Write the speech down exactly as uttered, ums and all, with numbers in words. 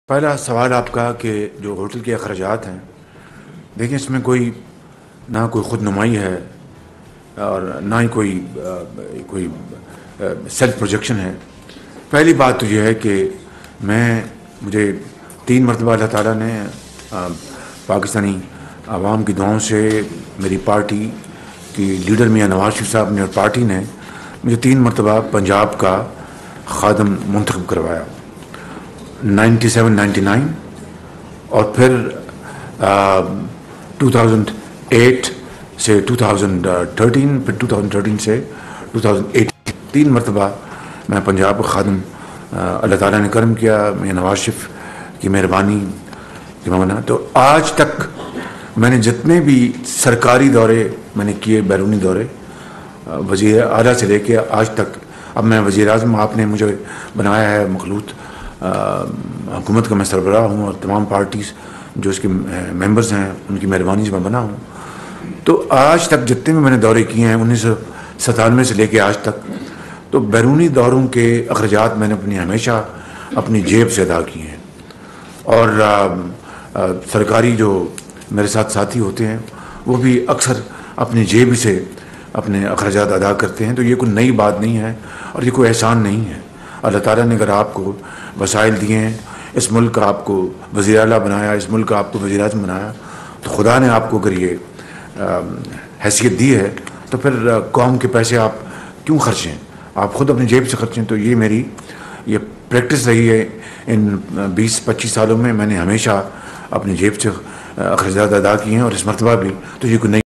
پہلا سوال آپ کا کہ جو ہوٹل کے اخراجات ہیں، دیکھیں اس میں کوئی نہ کوئی خود نمائی ہے اور نہ ہی کوئی کوئی سیلف پروجیکشن ہے۔ پہلی بات تو یہ ہے کہ میں مجھے تین مرتبہ اللہ تعالیٰ نے پاکستانی عوام کی دعاؤں سے میری پارٹی کی لیڈر میاں نواز شریف صاحب نے اور پارٹی نے مجھے تین مرتبہ پنجاب کا خادم منتخب کروایا، نائنٹی سیون نائنٹی نائن اور پھر ٹو تھاؤزنڈ ایٹ سے ٹو تھاؤزنڈ تھرٹین پھر ٹو تھاؤزنڈ تھرٹین سے ٹو تھاؤزنڈ ایٹ تین مرتبہ میں پنجاب کا خادم اللہ تعالیٰ نے کرم کیا، میاں نواز شریف کی مہربانی کی بنا۔ تو آج تک میں نے جتنے بھی سرکاری دورے میں نے کیے، بیرونی دورے، وزیر اعلیٰ سے لے کے آج تک، اب میں وزیر اعظم آپ نے مجھے بنایا ہے، مخلوط حکومت کا میں سربراہ ہوں اور تمام پارٹیز جو اس کے ممبرز ہیں ان کی مہربانی سے میں بنا ہوں۔ تو آج تک جتنے بھی میں نے دورے کیے ہیں انیس سو ستانوے سے لے کے آج تک، تو بیرونی دوروں کے اخراجات میں نے اپنی ہمیشہ اپنی جیب سے ادا کیے ہیں، اور سرکاری جو میرے ساتھ ساتھی ہوتے ہیں وہ بھی اکثر اپنی جیب سے اپنے اخراجات ادا کرتے ہیں۔ تو یہ کوئی نئی بات نہیں ہے اور یہ کوئی احسان نہیں ہے۔ اللہ تعالیٰ نے اگر آپ کو وسائل دیے ہیں، اس ملک کا آپ کو وزیر اعلیٰ بنایا، اس ملک کا آپ کو وزیر اعظم بنایا، تو خدا نے آپ کو اگر یہ حیثیت دی ہے تو پھر قوم کے پیسے آپ کیوں خرچیں؟ آپ خود اپنی جیب سے خرچیں۔ تو یہ میری یہ پریکٹس رہی ہے ان بیس پچیس سالوں میں، میں نے ہمیشہ اپنی جیب سے اخراجات ادا کیے ہیں اور اس مرتبہ بھی۔ تو یہ کوئی نئی